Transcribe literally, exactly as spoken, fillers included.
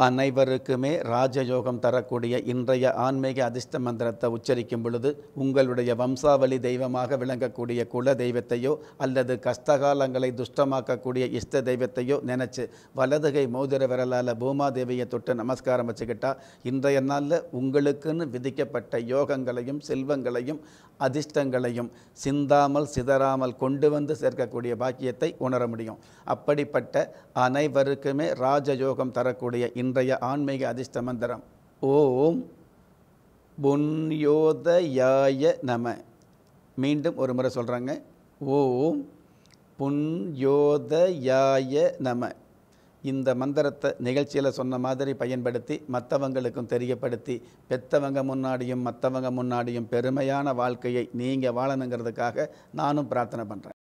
அனைவருக்குமே ராஜயோகம் தரக்கூடிய இன்றைய ஆன்மீக அதிர்ஷ்ட மந்திரத்தை உச்சரிக்கும் பொழுது உங்களுடைய வம்சாவளி தெய்வமாக விளங்கக்கூடிய குல தெய்வத்தையோ அல்லது கஷ்டகாலங்களை துஷ்டமாக்கக்கூடிய இஷ்ட தெய்வத்தையோ நினச்சி வலதுகை மோதிர விரலால் பூமாதேவியை தொட்டு நமஸ்காரம் வச்சுக்கிட்டா இன்றைய நாளில் உங்களுக்குன்னு விதிக்கப்பட்ட யோகங்களையும் செல்வங்களையும் அதிர்ஷ்டங்களையும் சிந்தாமல் சிதறாமல் கொண்டு வந்து சேர்க்கக்கூடிய பாக்கியத்தை உணர முடியும். அப்படிப்பட்ட அனைவருக்குமே ராஜயோகம் தரக்கூடிய இன்றைய ஆன்மீக அதிர்ஷ்ட மந்திரம் ஓம் புண்யோதயாய நம. மீண்டும் ஒரு முறை சொல்கிறாங்க, ஓம் புண்யோதயாய நம. இந்த மந்திரத்தை நிகழ்ச்சியில் சொன்ன மாதிரி பயன்படுத்தி மற்றவங்களுக்கும் தெரியப்படுத்தி பெற்றவங்க முன்னாடியும் மற்றவங்க முன்னாடியும் பெருமையான வாழ்க்கையை நீங்கள் வாழணுங்கிறதுக்காக நானும் பிரார்த்தனை பண்ணுறேன்.